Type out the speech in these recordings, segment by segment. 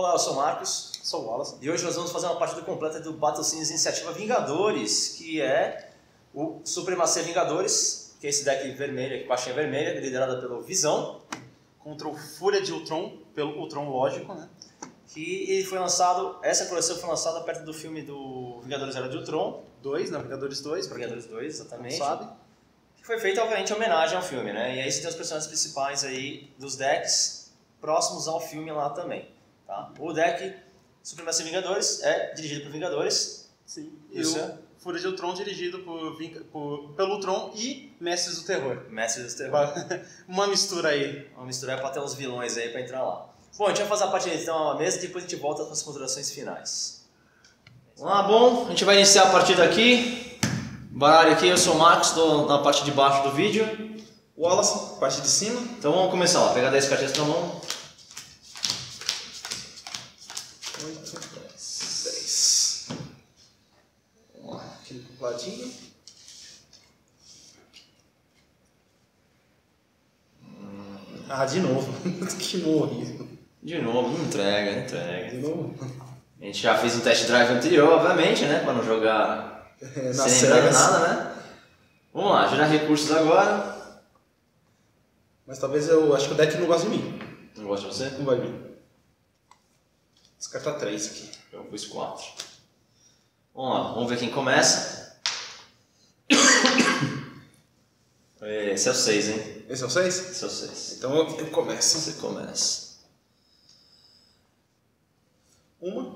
Olá, eu sou o Marcos. Sou o Wallace. E hoje nós vamos fazer uma partida completa do Battlecines Iniciativa Vingadores, que é o Supremacia Vingadores, que é esse deck vermelho, caixinha vermelha, liderada pelo Visão. Contra o Fúria de Ultron, pelo Ultron lógico, né? Que foi lançado, essa coleção foi lançada perto do filme do Vingadores Era de Ultron. 2, né? Vingadores 2. Vingadores 2, exatamente. Sabe? Que foi feita, obviamente, em homenagem ao filme, né? E aí você tem os personagens principais aí dos decks próximos ao filme lá também, tá? O deck Supremacia Vingadores é dirigido por Vingadores. Sim. Isso. E o Fúria de Ultron dirigido pelo Ultron e Mestres do Terror. Mestres do Terror. Uma mistura aí. Vamos misturar pra ter uns vilões aí pra entrar lá. Bom, a gente vai fazer a partida então à mesa e depois a gente volta com as considerações finais. Vamos lá, bom, a gente vai iniciar a partida aqui. Baralho aqui, eu sou o Marcos, estou na parte de baixo do vídeo. O Wallace, parte de cima. Então vamos começar lá, pegar 10 cartinhas na mão. 8, 10. Vamos lá, aqui do ladinho. Ah, de novo. Que horrível. De novo, não entrega. De novo? A gente já fez um test drive anterior, obviamente, né? Para não jogar sem lembrar nada, né? Vamos lá, gerar recursos agora. Mas talvez eu acho que o deck não gosta de mim. Não gosta de você? Não vai vir. Descartar 3 aqui. Eu pus 4. Vamos lá, vamos ver quem começa. Esse é o 6, hein? Esse é o 6? Esse é o 6. Então eu começo. Você começa. Uma.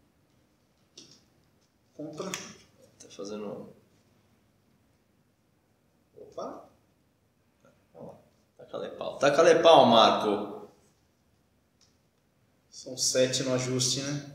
Contra. Tá fazendo... Opa. Taca-lhe pau, Marco. São 7 no ajuste, né?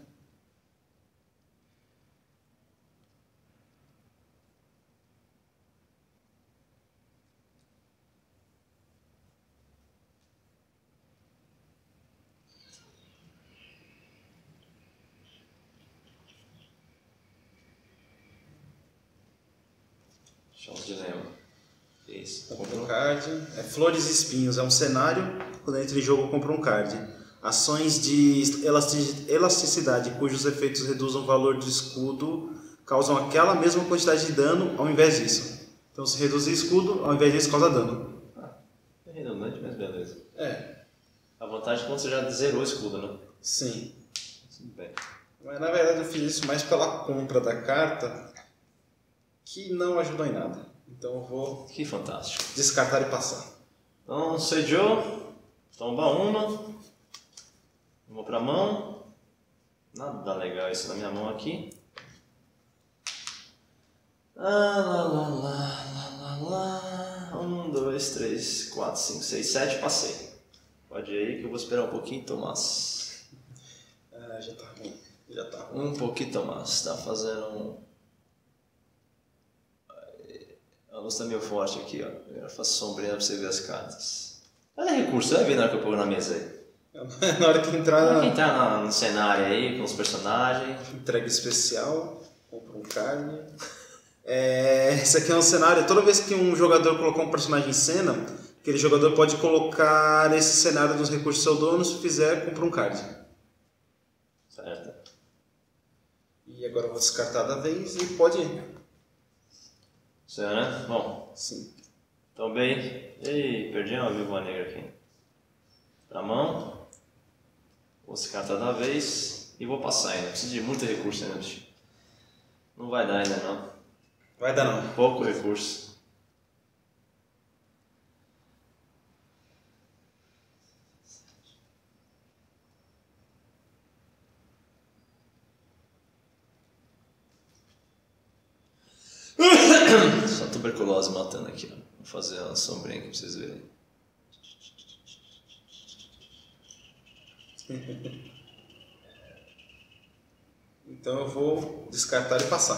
Chance de lembro. Isso. Compra um card. É Flores e Espinhos. É um cenário. Quando entra em jogo, compra um card. Ações de elasticidade cujos efeitos reduzam o valor do escudo causam aquela mesma quantidade de dano ao invés disso. Então, se reduzir escudo, ao invés disso, causa dano. É redundante, mas beleza. É. A vantagem é quando você já zerou o escudo, né? Sim. Tudo bem. Mas, na verdade, eu fiz isso mais pela compra da carta, que não ajudou em nada. Então, eu vou Que fantástico. descartar e passar. Então, sediou. Tomba uma pra mão. Nada legal isso na minha mão aqui. Lá. 1, 2, 3, 4, 5, 6, 7. Passei. Pode ir aí que eu vou esperar um pouquinho, Tomás. Ah, já tá ruim. Já tá ruim. Um pouquinho, Tomás. Tá fazendo um... A luz tá meio forte aqui, ó. Eu faço sombrinha pra você ver as cartas. Olha recurso, vai ver na hora que eu ponho na mesa aí. Na hora que entrar Na hora que entrar no cenário aí, com os personagens. entrega especial, compra um card. Esse aqui é um cenário, toda vez que um jogador colocar um personagem em cena, aquele jogador pode colocar esse cenário dos recursos do seu dono, se fizer, compra um card. Certo. E agora eu vou descartar da vez e pode ir. Certo, né? Bom, Sim. então bem. Ei, perdi uma viúva negra aqui. Pra mão. Vou descartar da vez e vou passar ainda. Preciso de muito recurso ainda, bicho. Não vai dar ainda não. Vai dar não. Pouco recurso. Só tuberculose matando aqui, ó. Vou fazer uma sombrinha aqui pra vocês verem. Então eu vou descartar e passar.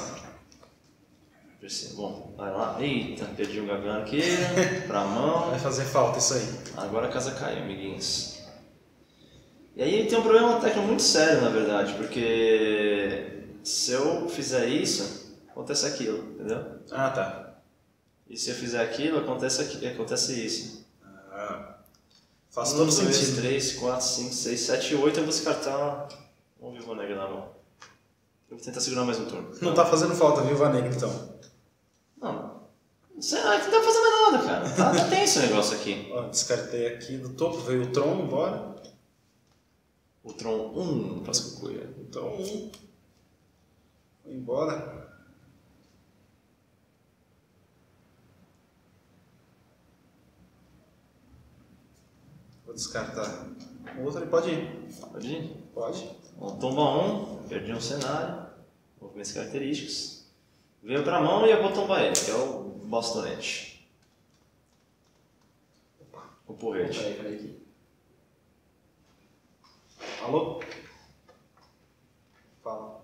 Bom, vai lá. Eita, perdi um gavião aqui. Pra mão. Vai fazer falta isso aí. Agora a casa caiu, amiguinhos. E aí tem um problema técnico muito sério, na verdade, porque se eu fizer isso, acontece aquilo, entendeu? Ah, tá. E se eu fizer aquilo, acontece isso. Faz todo 1, 2, sentido. 3, 4, 5, 6, 7, 8 eu vou descartar Um Viúva Negra na mão. Eu vou tentar segurar mais um turno. Não tá fazendo falta, Viúva Negra, então. Não. Não sei, não tá fazendo nada, cara. Tá tenso o negócio aqui. Ó, descartei aqui do topo, veio o Tron embora. O Tron 1, faz com cuia. O Tron 1. Foi embora. Vou descartar o outro, ele pode ir. Pode ir? Pode. Bom, tomba 1, perdi um cenário. Movimentos característicos. Veio pra mão e eu vou tombar ele, que é o bastonete. O porrete. Peraí aqui. Alô? Fala.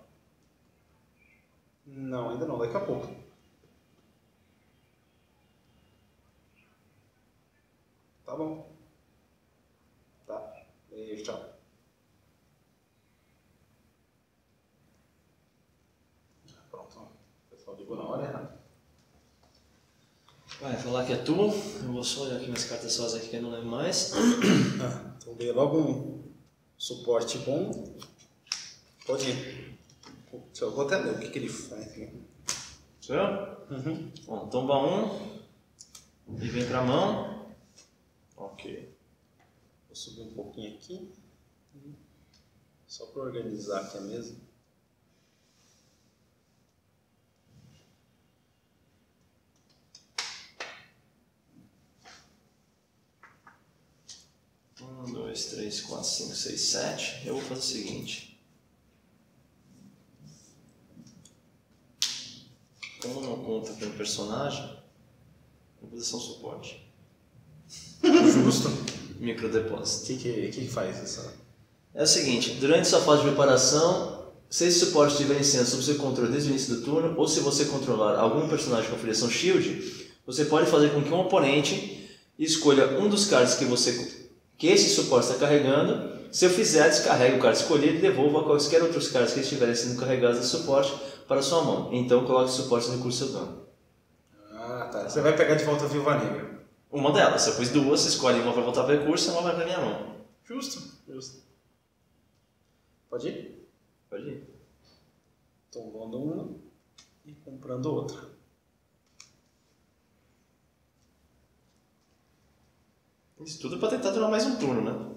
Não, ainda não, daqui a pouco. Tá bom. Tá. Beijo, tchau. Pronto. O pessoal ligou na hora errada. Vai falar que é tu. Eu vou só olhar aqui minhas cartas sozinhas aqui que eu não lembro mais. Então veio logo um suporte bom. Pode ir. Eu vou até ler o que ele faz aqui. Sou eu? Uhum. Bom, tomba 1 e vem pra mão. Ok. Vou subir um pouquinho aqui. Só para organizar aqui a mesa. Um, dois, três, quatro, cinco, seis, sete. Eu vou fazer o seguinte. Como não conta com o personagem, eu vou fazer só um suporte. Justo. Microdepósito. O que faz essa? É o seguinte, durante sua fase de preparação, se esse suporte estiver sendo sob seu controle desde o início do turno, ou se você controlar algum personagem com afiliação Shield, você pode fazer com que um oponente escolha um dos cards que esse suporte está carregando. Se eu fizer, descarregue o card escolhido e devolva quaisquer outros cards que estiverem sendo carregados de suporte para sua mão. Então coloque suporte no recurso do seu dano. Ah, tá. Você vai pegar de volta a Viúva Negra. Uma delas, se eu pus duas, você escolhe uma para voltar para o recurso e uma vai para minha mão. Justo. Pode ir? Pode ir. Tomando uma e comprando outra. Isso tudo para tentar durar mais um turno, né?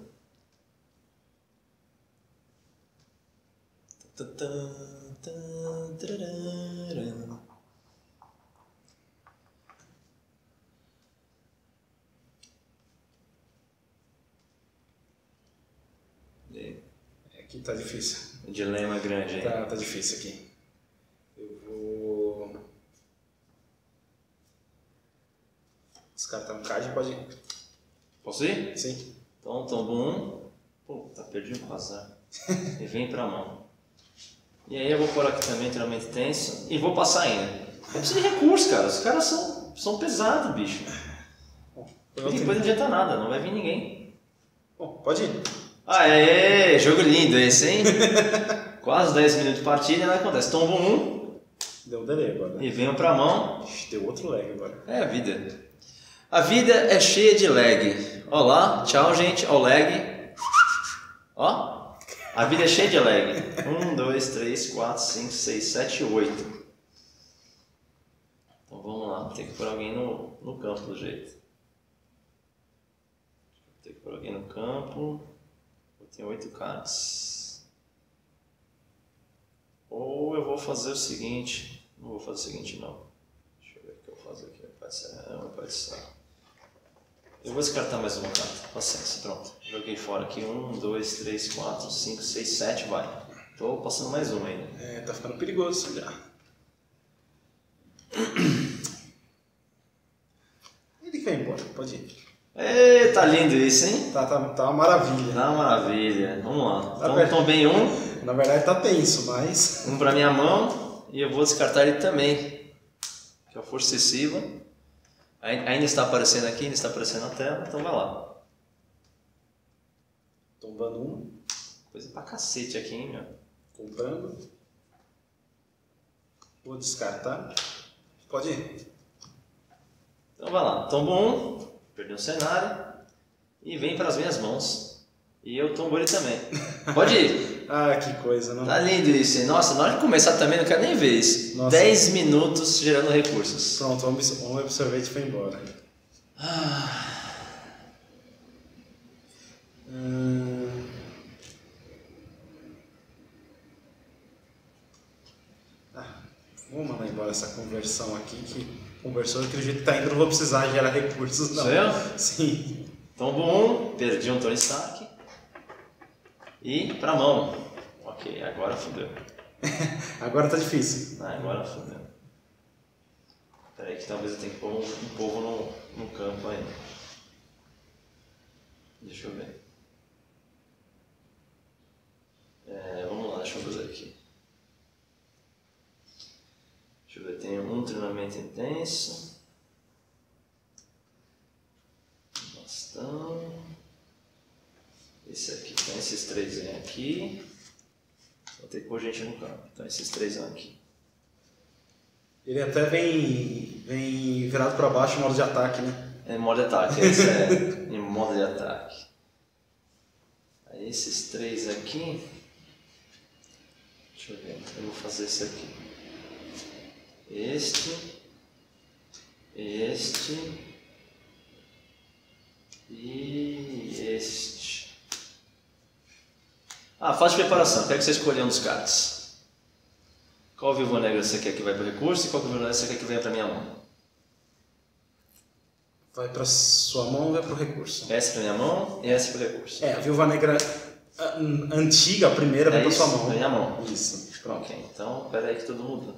Aqui tá difícil. O dilema é grande, hein? Tá difícil aqui. Eu vou descartar um card, pode ir. Posso ir? Sim. Então, tombo um. Puta, perdi o azar. E vem pra mão. E aí eu vou pôr aqui também treinamento tenso. E vou passar ainda. Eu preciso de recurso, cara. Os caras são pesados, bicho. E depois não adianta nada, não vai vir ninguém. Bom, pode ir. Aê, jogo lindo esse, hein? Quase 10 minutos de partida e nada acontece. Tombo um. Deu um delay agora. E venho pra mão. Deu outro lag agora. É a vida. A vida é cheia de lag. Olá, tchau gente, ó o lag. Ó, a vida é cheia de lag. 1, 2, 3, 4, 5, 6, 7, 8. Então vamos lá, tem que pôr alguém no campo do jeito. Tem que pôr alguém no campo. Eu tenho 8 cards. Ou eu vou fazer o seguinte. Não vou fazer o seguinte não. Deixa eu ver o que eu faço aqui. Pode ser. Eu vou descartar mais uma carta. Paciência, pronto. Joguei fora aqui. 1, 2, 3, 4, 5, 6, 7, vai. Tô passando mais uma ainda. É, tá ficando perigoso já. Ele quer ir embora, pode ir. Ê, tá lindo isso, hein? Tá uma maravilha. Tá uma maravilha. Vamos lá. Então tombei um. Na verdade tá tenso, mas... Um pra minha mão. E eu vou descartar ele também. Que é a força excessiva. Ainda está aparecendo aqui, ainda está aparecendo na tela. Então vai lá. Tombando um. Coisa pra cacete aqui, hein, meu? Comprando. Vou descartar. Pode ir. Então vai lá. Tombo um. Perdeu o cenário. E vem para as minhas mãos. E eu tombo ele também. Pode ir. Ah, que coisa, não? Tá lindo isso, hein? Nossa, na hora de começar também não quero nem ver isso. Nossa. 10 minutos gerando recursos. Pronto, o absorvente foi embora. Vamos mandar embora essa conversão aqui, que conversou daquele jeito que tá indo, não vou precisar gerar recursos, não. Sou eu? Sim. Então, bom, perdi um Tony Stark. E pra mão. Ok, agora fodeu. Agora tá difícil. Agora fodeu. Peraí que talvez eu tenha que pôr um povo no campo ainda. Deixa eu ver. Vamos lá, deixa eu fazer aqui. Deixa eu ver, tem um treinamento intenso. Bastão. Esse aqui, então esses 3 vêm aqui. Vou ter que pôr gente no campo. Então esses 3 vão aqui. Ele até vem virado para baixo em modo de ataque, né? É modo de ataque, esse é em modo de ataque. Aí esses 3 aqui. Deixa eu ver, eu vou fazer esse aqui. Este e este. Fase de preparação, quero que você escolha um dos cards. Qual Viúva Negra você quer que vai para o recurso e qual Viúva Negra você quer que venha para minha mão? Vai para sua mão, vai para o recurso. Essa para minha mão e essa para o recurso. A Viúva Negra antiga, a primeira, vai para sua mão. Para minha mão. Isso. Pronto. Ok, então pera aí que tudo muda.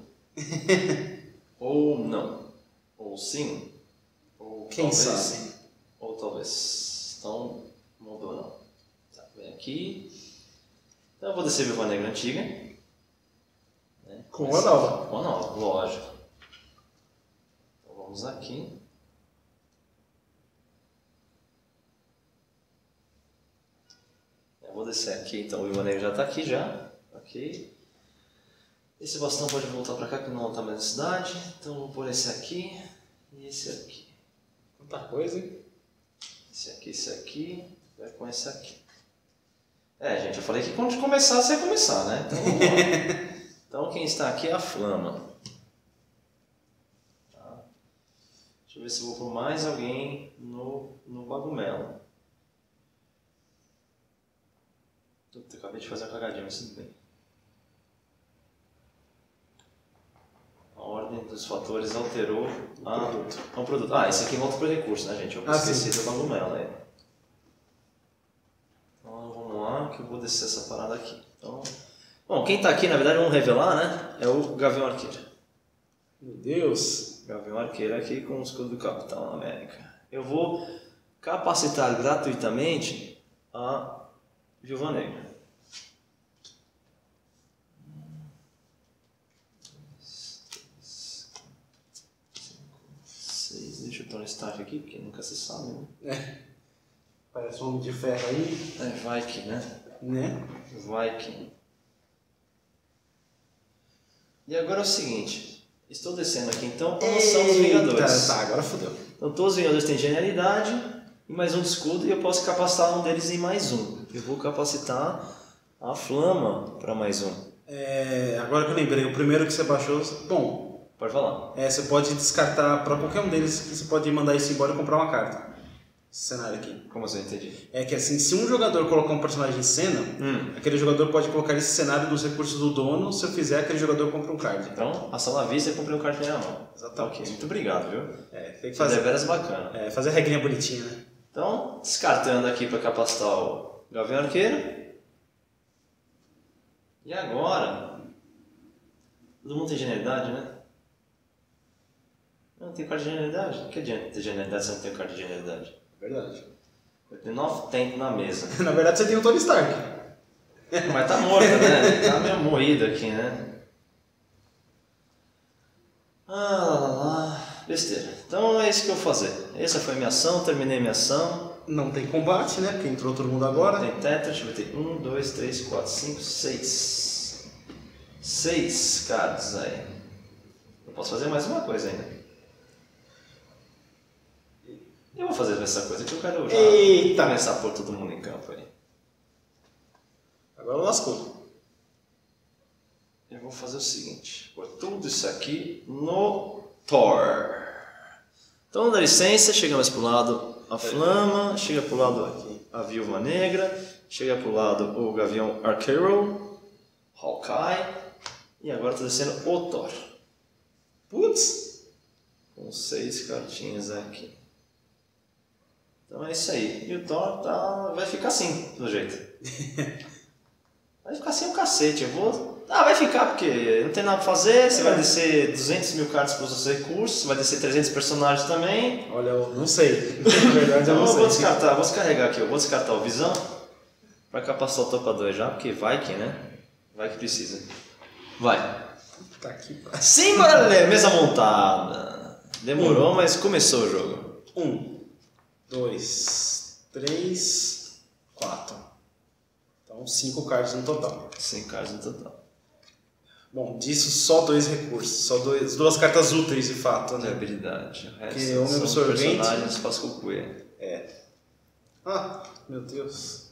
Ou não. Ou sim. Ou quem talvez, sabe? Ou talvez. Então, mudou não. Tá, vem aqui. Então eu vou descer a Viúva Negra antiga. Né? Com uma nova. Com a nova, lógico. Então vamos aqui. Eu vou descer aqui, então o Viúva Negra já está aqui já. Ok. Esse bastão pode voltar para cá que não está mais na cidade. Então vou pôr esse aqui e esse aqui. Quanta coisa, hein? Esse aqui, vai com esse aqui. Gente, eu falei que quando começar, você ia começar, né? Então vamos lá. Então quem está aqui é a Flama. Tá. Deixa eu ver se eu vou pôr mais alguém no Bagumelo. Eu acabei de fazer uma cagadinha, mas tudo bem. A ordem dos fatores alterou o produto. Esse aqui volta para o recurso, né, gente? Eu esqueci do Bagumelo aí. Então vamos lá, que eu vou descer essa parada aqui. Então, bom, quem está aqui, na verdade, vamos revelar, né? É o Gavião Arqueiro. Meu Deus! Gavião Arqueiro aqui com o escudo do Capitão América. Eu vou capacitar gratuitamente a Viúva Negra. Deixa eu pôr no start aqui, porque nunca se sabe, né? Parece um homem de ferro aí. Vai que, né? Vai que. E agora é o seguinte. Estou descendo aqui, então, como são os Vingadores. Tá, agora fodeu. Então todos os Vingadores têm genialidade e mais um de escudo e eu posso capacitar um deles em mais um. Eu vou capacitar a Flama para mais um. Agora que eu lembrei, o primeiro que você baixou... Bom... Pode falar. Você pode descartar para qualquer um deles, que você pode mandar isso embora e comprar uma carta. Esse cenário aqui. Como você entendi? É que assim, se um jogador colocar um personagem em cena, aquele jogador pode colocar esse cenário nos recursos do dono. Se eu fizer, aquele jogador compra um card. Então, ação à vista e comprei um card na minha mão. Exatamente. Ok, muito obrigado, viu? Tem que fazer. É veras bacana. Fazer a regrinha bonitinha, né? Então, descartando aqui para capacitar o Gavião Arqueiro. E agora, todo mundo tem genialidade, né? Não tem card de genialidade? Que adianta ter genialidade se não tem card de genialidade? Verdade. Eu tenho 9 tempos na mesa. Na verdade você tem o Tony Stark. Mas tá morto, né? Tá meio moído aqui, né? Besteira. Então é isso que eu vou fazer. Essa foi a minha ação, terminei minha ação. Não tem combate, né? Porque entrou todo mundo agora. Não tem tetra, deixa eu ver. 1, 2, 3, 4, 5, 6. 6 cards aí. Eu posso fazer mais uma coisa ainda. Eu vou fazer essa coisa que eu quero já começar a pôr todo mundo em campo aí. Agora lascou. eu vou fazer o seguinte, pôr tudo isso aqui no Thor. Então dá licença, chegamos pro lado a Flama, chega pro lado aqui a Viúva Negra, chega pro lado o Gavião Arqueiro, Hawkeye, e agora tá descendo o Thor. Putz! Com 6 cartinhas aqui. Então é isso aí. E o Thor vai ficar assim, do jeito. Vai ficar assim o cacete. Vai ficar porque não tem nada pra fazer. Você vai descer 200 mil cartas para os seus recursos. Você vai descer 300 personagens também. Olha, eu não sei. Na verdade, eu não sei. Vou descartar, vou descarregar aqui. Eu vou descartar o Visão. Vai capacitar o Topa 2 já, porque vai que, né? Vai que precisa. Vai. Tá aqui. Sim, bora ler. Mesa montada. Demorou, mas começou o jogo. 1, 2, 3, 4. Então 5 cartas no total. 5 cartas no total. Bom, disso só 2 recursos. Só 2 cartas úteis de fato, De né? habilidade. O resto Que homem são absorvente. personagens pascucuê. Ah, meu Deus.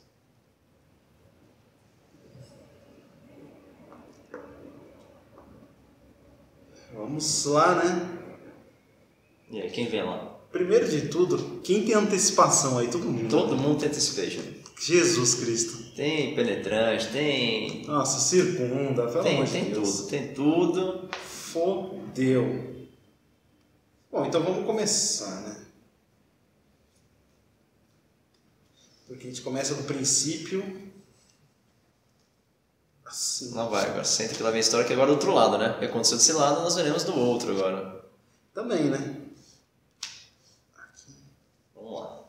Vamos lá, né? E aí, quem vem lá? Primeiro de tudo, quem tem antecipação aí? Todo mundo. Todo mundo tem anticipation. Jesus Cristo. Tem penetrante, tem... Nossa, circunda, pelo amor de Tem Deus. tudo, tem tudo. Fodeu. Bom, então vamos começar, né? Porque a gente começa do princípio. Assim. Não vai, agora senta que lá vem a história que agora é do outro lado, né? O que aconteceu desse lado, nós veremos do outro agora. Também, né? Vamos lá.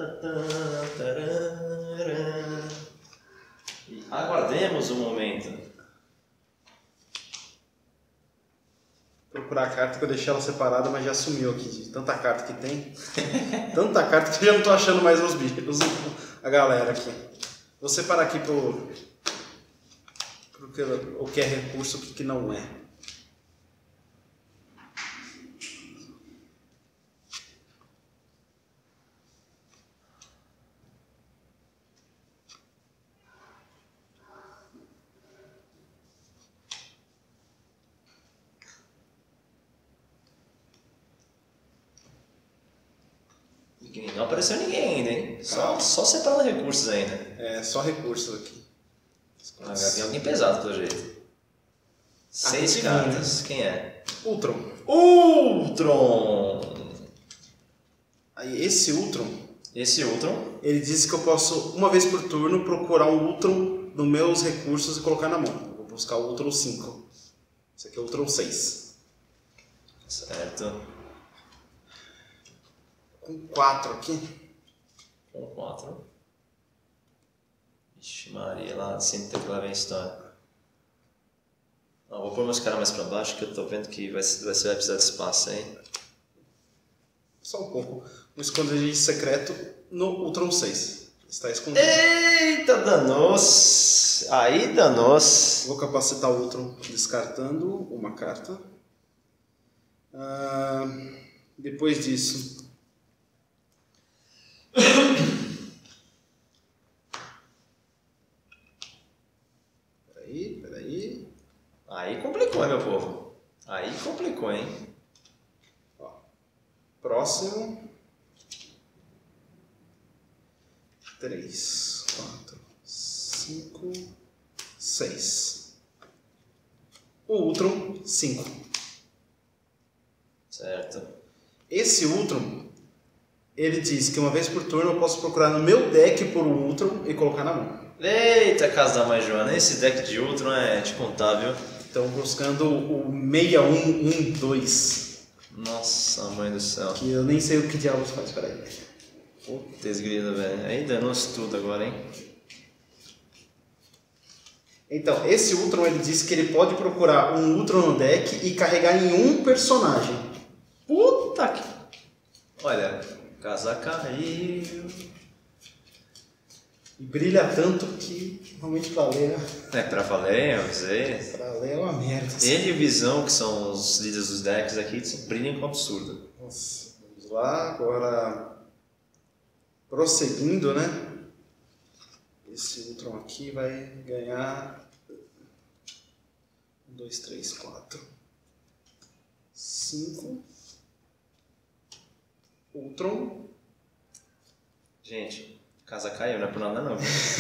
E aguardemos o momento. Procurar a carta que eu deixei ela separada, mas já sumiu aqui. De tanta carta que tem. Tanta carta que eu já não tô achando mais os bichos. A galera aqui. Vou separar aqui o que é recurso e o que não é. Não apareceu ninguém ainda, hein? Só separando recursos ainda. É, só recursos aqui. Vem alguém pesado, pelo jeito. 6 cartas. Quem é? Ultron. Ultron! Aí esse Ultron, ele disse que eu posso, uma vez por turno, procurar um Ultron nos meus recursos e colocar na mão. Eu vou buscar o Ultron 5. Esse aqui é o Ultron 6. Certo. Com 4 aqui. Com 4. Ixi, Maria, lá sinta que lá vem a história. Não, vou pôr meus caras mais pra baixo que eu tô vendo que você vai precisar de espaço aí. Só um pouco. Um esconderijo secreto no Ultron 6. Está escondido. Eita, danou-se! Aí danou-se! Vou capacitar o Ultron descartando uma carta. Depois disso... Peraí. Aí complicou, hein, meu povo? Aí complicou, hein? Ó, próximo. 3, 4, 5, 6. O Ultron 5. Certo. Esse Ultron, ele diz que uma vez por turno eu posso procurar no meu deck por um Ultron e colocar na mão. Eita, casa da mãe Joana, esse deck de Ultron é de contar, viu? Então buscando o 6112. Nossa, mãe do céu. Que eu nem sei o que diabos faz, peraí. Putz grila, velho. Aí danou-se tudo agora, hein? Então, esse Ultron ele disse que ele pode procurar um Ultron no deck e carregar em um personagem. Puta que... Olha, casa caiu. E brilha tanto que realmente pra ler, É, pra valer, eu avisei. pra ler é uma merda. Ele e o Visão, que são os líderes dos decks aqui, brilham com absurdo. Nossa, vamos lá, agora prosseguindo, né? Esse Ultron aqui vai ganhar 2, 3, 4, 5. Ultron. Gente, casa caiu, não é por nada não.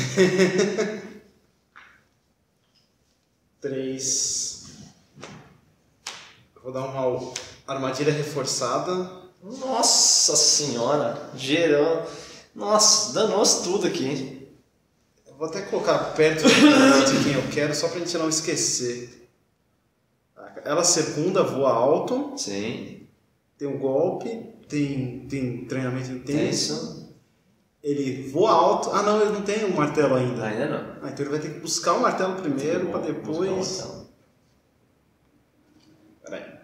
3. Vou dar uma armadilha reforçada. Nossa senhora, gerou. Nossa, danou-se tudo aqui. Eu vou até colocar perto de quem eu quero, só pra gente não esquecer. Ela segunda, voa alto. Sim. Tem um golpe, tem treinamento intenso. Isso. Ele voa alto. Ah, não, ele não tem um martelo ainda. Ainda não. Ah, então ele vai ter que buscar o martelo primeiro pra depois. Peraí.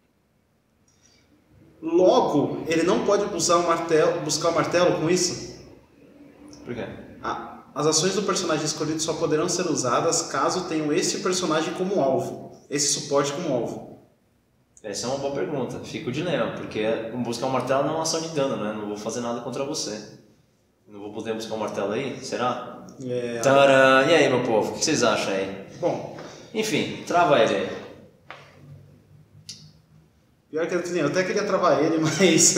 Logo, ele não pode buscar o martelo com isso? Por quê? As ações do personagem escolhido só poderão ser usadas caso tenham este personagem como alvo. Esse suporte como alvo. Essa é uma boa pergunta. Fica o dilema, porque buscar um martelo não é uma ação de dano, né? Não vou fazer nada contra você. Não vou poder buscar um martelo aí? Será? Tcharam! E aí, meu povo? O que vocês acham aí? Bom. Enfim, trava ele aí. Pior que eu até queria travar ele, mas...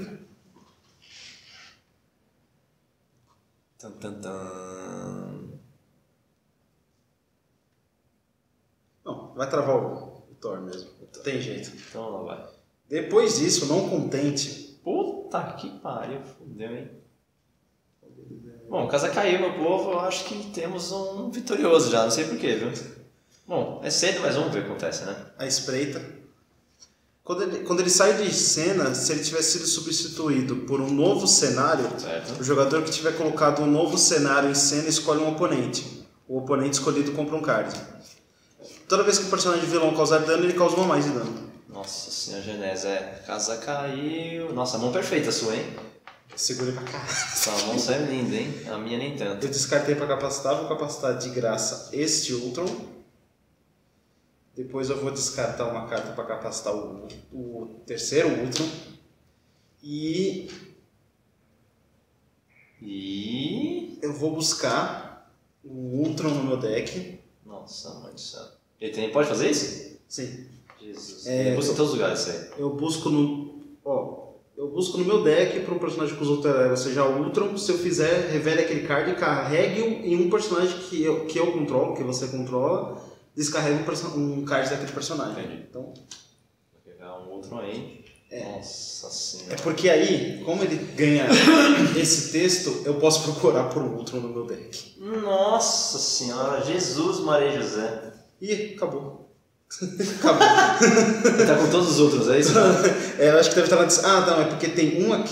Tan, tan, tan. Não, vai travar o Thor mesmo. Tem jeito. Então lá vai. Depois disso, não contente... Puta que pariu, fudeu, hein? Bom, casa caiu, meu povo. Eu acho que temos um vitorioso já, não sei porquê, viu? Bom, é cedo, mas vamos ver o que acontece, né? A espreita. Quando ele sai de cena, se ele tivesse sido substituído por um novo cenário, certo. O jogador que tiver colocado um novo cenário em cena escolhe um oponente. O oponente escolhido compra um card. Toda vez que o personagem vilão causar dano, ele causa 1 a mais de dano. Nossa senhora, Genésio, casa caiu. Nossa, mão perfeita sua, hein? Segurei pra cá. Sua mão saiu linda, hein? A minha nem tanto. Eu descartei pra capacitar, vou capacitar de graça este Ultron. Depois eu vou descartar uma carta para capacitar o terceiro Ultron. E eu vou buscar o Ultron no meu deck. Nossa, mãe do céu. Ele pode fazer isso? Sim. Jesus. Ele busca em todos os lugares isso aí. Eu busco no meu deck para um personagem que usa outra, seja o Ultron. Se eu fizer, revele aquele card e carregue-o em um personagem que eu controlo, que você controla. Descarrega um card daquele personagem. Entendi. Então, vou pegar um outro aí. Nossa senhora. É porque aí, como ele ganha esse texto, eu posso procurar por um Ultron no meu deck. Nossa senhora, Jesus, Maria e José. Ih, acabou. Acabou. Ele tá com todos os outros, é isso? Eu acho que deve estar lá. Ah, não, é porque tem um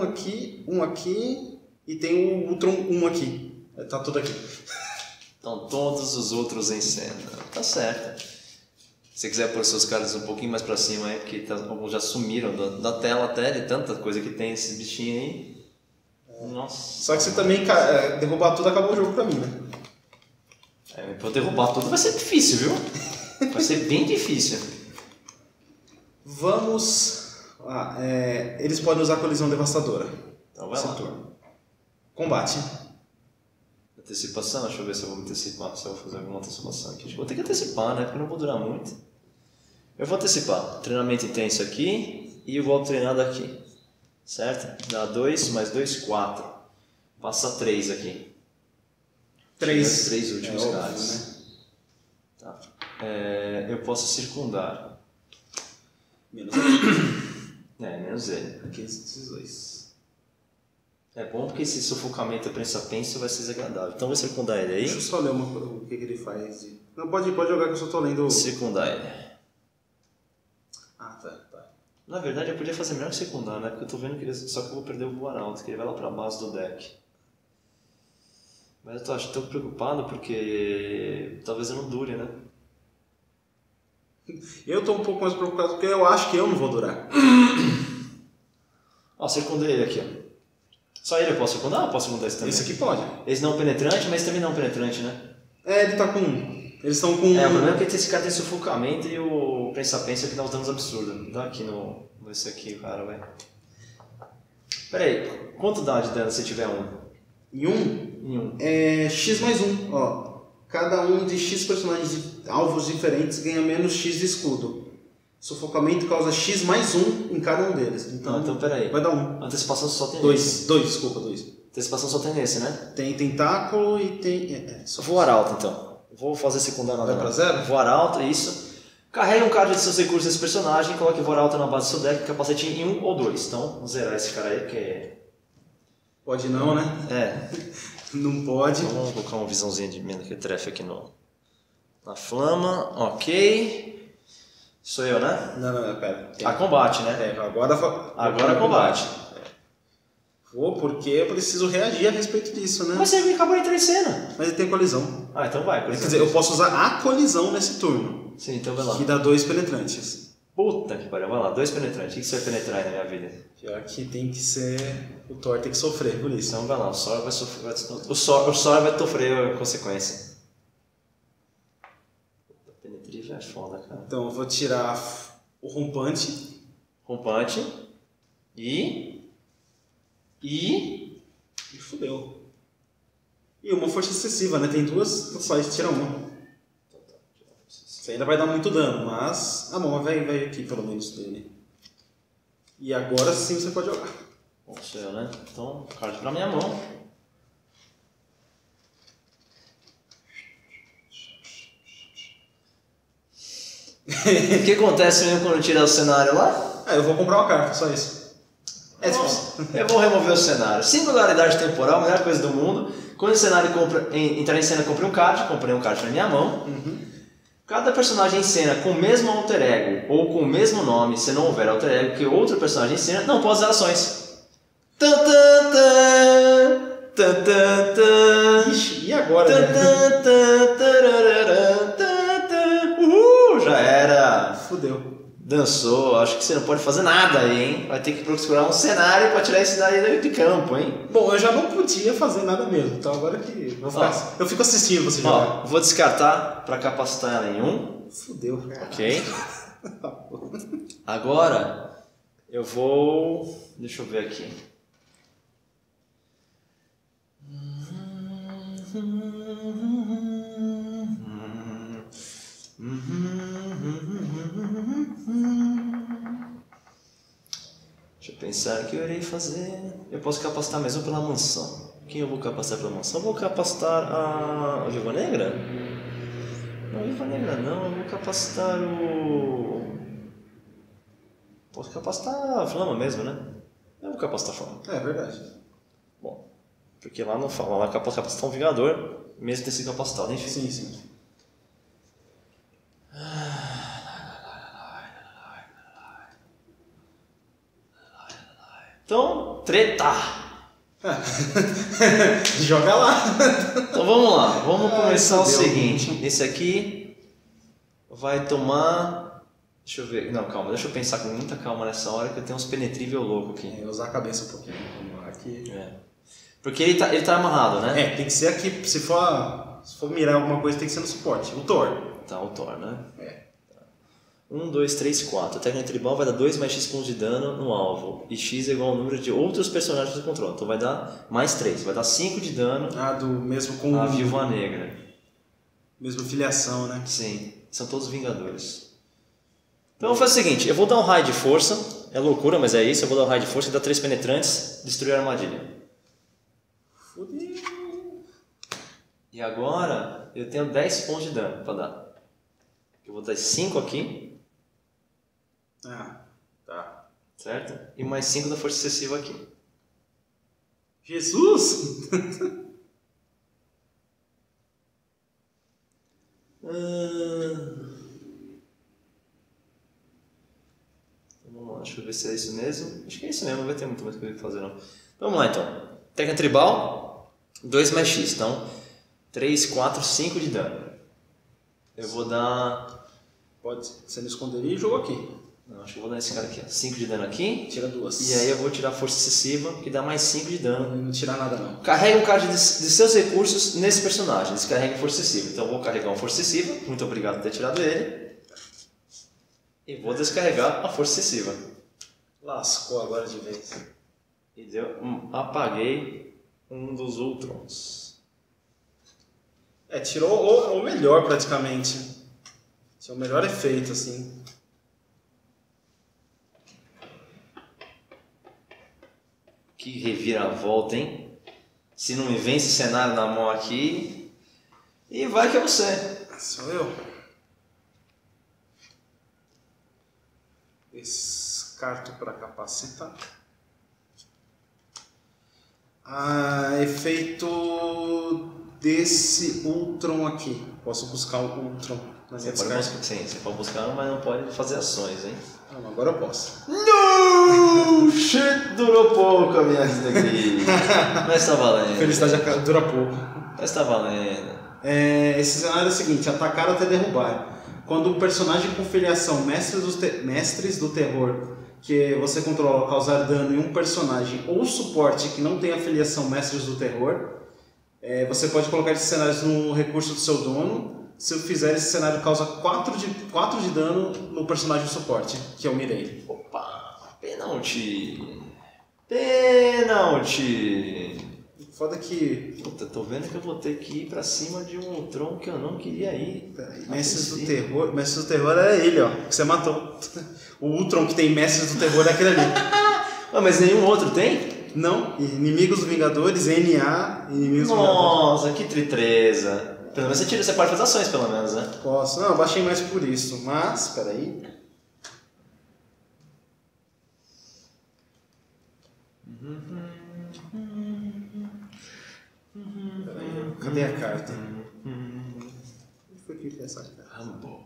aqui e tem o Ultron aqui. Tá tudo aqui. Estão todos os outros em cena. Tá certo. Se você quiser pôr seus cards um pouquinho mais pra cima aí, porque alguns já sumiram da tela até, de tanta coisa que tem esses bichinhos aí. Nossa. Só que se também derrubar tudo, acabou o jogo pra mim, né? Pra eu derrubar tudo vai ser difícil, viu? Vai ser bem difícil. Vamos... eles podem usar colisão devastadora. Então vai lá. Turno. Combate. Antecipação, deixa eu ver se eu vou me antecipar, se eu vou fazer alguma antecipação aqui. Acho que vou ter que antecipar, né? Porque não vou durar muito. Eu vou antecipar. Treinamento intenso aqui e o golpe treinado aqui. Certo? Dá 2 mais 2, 4. Passa 3 aqui. 3. 3 últimos cards. Né? Tá. Eu posso circundar. Menos ele. Menos ele. Aqui esses dois. É bom porque esse sufocamento pensa vai ser desagradável. Então vou circundar ele aí. Deixa eu só ler o que ele faz. Não, pode jogar que eu só tô lendo. Circundar ele. Ah, tá. Na verdade eu podia fazer melhor que circundar, né? Porque eu tô vendo que ele... Só que eu vou perder o voar alto, que ele vai lá pra base do deck. Mas eu tô preocupado porque talvez eu não dure, né? Eu tô um pouco mais preocupado porque eu acho que eu não vou durar. Ó, circundei ele aqui, ó. Só ele eu posso circundar ou eu posso circundar esse também? Esse aqui pode. Esse não penetrante, mas também não penetrante, né? Ele tá com... Eles estão com... O problema é que esse cara tem sufocamento e o pensa-pensa que dá uns danos absurdos. Dá aqui no... Esse aqui, cara, vai. Pera aí, quanto dá de dano se tiver um? Em um? Em um. X mais 1, ó. cada um de X personagens de alvos diferentes ganha menos X de escudo. Sufocamento causa X mais 1 em cada um deles. Então peraí. Vai dar 1. Antecipação só tem Dois, desculpa, 2. Antecipação só tem nesse, né? Tem tentáculo e tem... Só voar alto, então. Vou fazer secundário nada. Vai pra 0? Voar alto, isso. Carregue um card de seus recursos desse personagem, coloque voar alto na base do seu deck, capacete em 1 ou 2. Então, vamos zerar esse cara aí, que Pode não, né? é... Não pode. Então, vamos colocar uma visãozinha de mequetrefe aqui na flama. Ok. Sou eu, né? Não, pera. A combate, né? Agora combate. Vou porque eu preciso reagir a respeito disso, né? Mas você acabou de entrar em cena. Mas ele tem colisão. Ah, então vai. Quer dizer, eu posso usar a colisão nesse turno. Sim, então vai lá. Que dá 2 penetrantes. Puta que pariu, vai lá. 2 penetrantes. O que você vai penetrar aí na minha vida? Pior que tem que ser... O Thor tem que sofrer por isso. Então vai lá, o Sora vai sofrer. O Sora vai sofrer a consequência. Puta, penetrível é foda, cara. Então eu vou tirar o rompante. Rompante. E fudeu. E uma força excessiva, né? Tem 2, tu faz, tira uma. Isso ainda vai dar muito dano, mas a mão vai aqui pelo menos dele. E agora sim você pode jogar. Bom, sou eu, né? Então, card pra minha mão. O que acontece mesmo quando tirar o cenário lá? Eu vou comprar uma carta, só isso. Eu vou remover o cenário. Singularidade temporal, a melhor coisa do mundo. Quando o cenário entrar em cena, comprei um card na minha mão. Cada personagem em cena com o mesmo alter ego ou com o mesmo nome, se não houver alter ego que outro personagem em cena, não pode usar ações. Ixi, e agora? Já era. Fudeu. Dançou, acho que você não pode fazer nada aí, hein? Vai ter que procurar um cenário pra tirar esse daí de campo, hein? Bom, eu já não podia fazer nada mesmo, então agora que vou ficar, eu fico assistindo você jogar. Vou descartar pra capacitar ela em 1. Fudeu. Ok. Agora eu vou... Deixa eu ver aqui. Deixa eu pensar o que eu irei fazer. Eu posso capacitar mesmo pela mansão. Quem eu vou capacitar pela mansão? Eu vou capacitar a Viúva Negra? Não, Viúva Negra não. Eu vou capacitar o... Posso capacitar a Flama mesmo, né? Eu vou capacitar a Flama. É verdade. Bom, porque lá não fala. Lá posso capacitar um Vingador, mesmo ter sido capacitado, enfim. Sim. Então, treta! Joga lá! Então vamos lá, vamos começar o seguinte. Esse aqui vai tomar... Deixa eu ver, não, calma, deixa eu pensar com muita calma nessa hora que eu tenho uns penetrível louco aqui. Usar a cabeça um pouquinho. Vamos lá aqui. Porque ele tá amarrado, né? Tem que ser aqui, se for mirar alguma coisa tem que ser no suporte. O Thor. Tá, o Thor, né? 1, 2, 3, 4. A técnica tribal vai dar 2 mais X pontos de dano no alvo. E X é igual ao número de outros personagens que você controla. Então vai dar mais 3. Vai dar 5 de dano. Do mesmo com a Viúva Negra. Mesma filiação, né? Sim. São todos Vingadores. Então vamos fazer o seguinte. Eu vou dar um raio de força. É loucura, mas é isso. Eu vou dar um raio de força e dar 3 penetrantes. Destruir a armadilha. Fudeu. E agora eu tenho 10 pontos de dano para dar. Eu vou dar 5 aqui. Tá. Certo? E mais 5 da força excessiva aqui. Jesus! Vamos lá, deixa eu ver se é isso mesmo. Acho que é isso mesmo, não vai ter muito mais coisa que fazer não. Vamos lá então. Técnica tribal, 2 mais X. Então, 3, 4, 5 de dano. Eu vou dar... Pode ser no esconderijo e jogo aqui. Não, acho que eu vou dar esse cara aqui. 5 de dano aqui. Tira 2. E aí eu vou tirar a força excessiva, que dá mais 5 de dano. Não tirar nada não. Carregue um card de seus recursos nesse personagem. Descarregue força excessiva. Então eu vou carregar uma força excessiva. Muito obrigado por ter tirado ele. E vou descarregar a força excessiva. Lascou agora de vez. E deu, apaguei um dos Ultrons. Tirou o melhor praticamente. Tinha o melhor efeito, assim. Que reviravolta, hein? Se não me vem esse cenário na mão aqui... E vai que é você. Sou eu. Descarto para capacitar. Efeito desse Ultron aqui. Posso buscar o Ultron na minha descarga? Sim, você pode buscar, mas não pode fazer ações, hein? Não, agora eu posso. No! Shit, durou pouco a minha vida aqui. Mas tá valendo. Felicidade dura pouco. Mas tá valendo. Esse cenário é o seguinte: atacar até derrubar. Quando um personagem com filiação Mestres do Terror que você controla causar dano em um personagem ou suporte que não tem a filiação Mestres do Terror, você pode colocar esses cenários no recurso do seu dono. Se eu fizer, esse cenário causa 4 de dano no personagem suporte, que eu mirei. Opa, pênalti. Pênalti. Foda que... Puta, tô vendo que eu vou ter que ir pra cima de um Ultron que eu não queria ir. Mestres do Terror. Mestres do Terror é ele, ó, que você matou. O Ultron que tem Mestres do Terror é aquele ali. Mas nenhum outro tem? Não, Inimigos dos Vingadores, NA, Inimigos dos Vingadores. Nossa, que tritreza. Pelo menos você pode fazer ações, pelo menos, né? Posso. Não, eu baixei mais por isso, mas, peraí. Cadê a carta? Onde foi que essa carta? Rambo.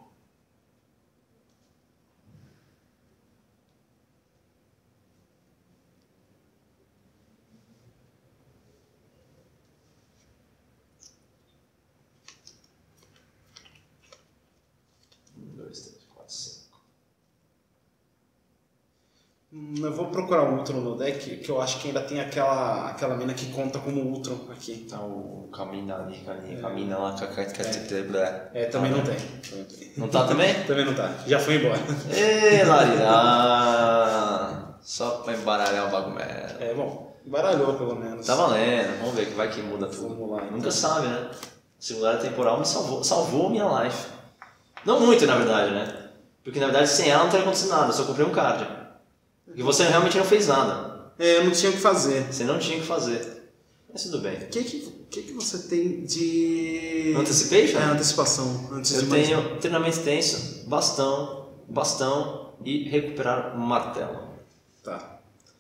Eu vou procurar o Ultron no deck, que eu acho que ainda tem aquela mina que conta como Ultron aqui. Tá o Camina ali, Camina lá, também não tem. Não tá também? Também não tá, já foi embora. Ê, Larina! Só pra embaralhar o bagulho. Bom, embaralhou pelo menos. Tá valendo, vamos ver que vai que muda tudo. Vamos lá, então. Nunca sabe, né? Segunda temporal me salvou minha life. Não muito, na verdade, né? Porque na verdade sem ela não teria acontecido nada, eu só comprei um card. E você realmente não fez nada. Eu não tinha o que fazer. Você não tinha o que fazer. Mas tudo bem. O que você tem de... Anticipation? Antecipação. Eu tenho treinamento intenso, bastão e recuperar martelo. Tá.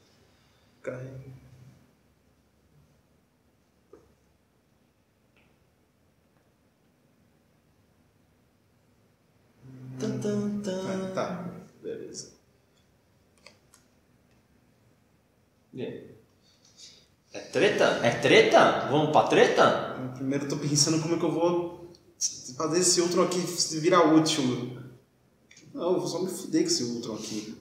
Tá, beleza. E aí? É treta? É treta? Vamos pra treta? Primeiro eu tô pensando como é que eu vou fazer esse Ultron aqui virar útil. Não, eu vou só me fuder com esse Ultron aqui.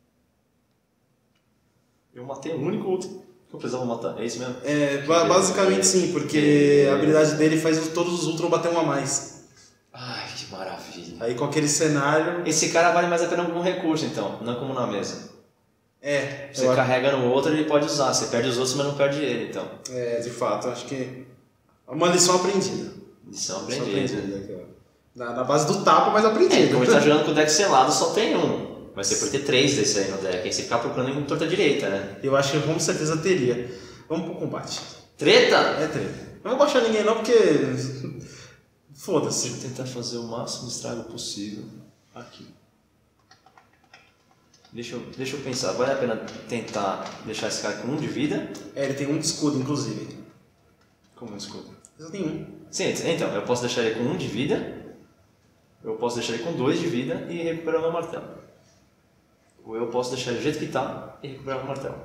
Eu matei o único Ultron que eu precisava matar, é isso mesmo? Basicamente sim, porque a habilidade dele faz todos os Ultron bater um a mais. Ai, que maravilha. Aí com aquele cenário... Esse cara vale mais a pena como recurso então, não como na mesa. Você carrega no outro, ele pode usar. Você perde os outros, mas não perde ele, então. De fato, acho que é uma lição aprendida. Lição aprendida. Na base do tapa, mas aprendida. Como a gente tá jogando com o deck selado, só tem um. Vai ser por ter 3 desse aí no deck. Aí você ficar procurando em torta direita, né? Eu acho que com certeza teria. Vamos pro combate. Treta? É treta. Não vou baixar ninguém não, porque... Foda-se. Vou tentar fazer o máximo de estrago possível aqui. Deixa eu pensar, vale a pena tentar deixar esse cara com 1 de vida? Ele tem 1 de escudo, inclusive. Como um escudo? Eu tenho 1. Sim, então, eu posso deixar ele com 1 de vida, eu posso deixar ele com 2 de vida e recuperar o meu martelo. Ou eu posso deixar ele do jeito que tá e recuperar o meu martelo.